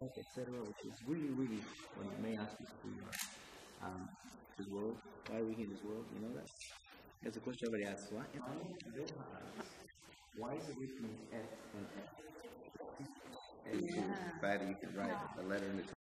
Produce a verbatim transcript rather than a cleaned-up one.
et cetera, which is really, really, when you may ask you who you are. Um, this world, why are we here in this world? You know that? That's a question everybody asks. Why? Why is it written F and F? And yeah. Fatty, you could write a letter in the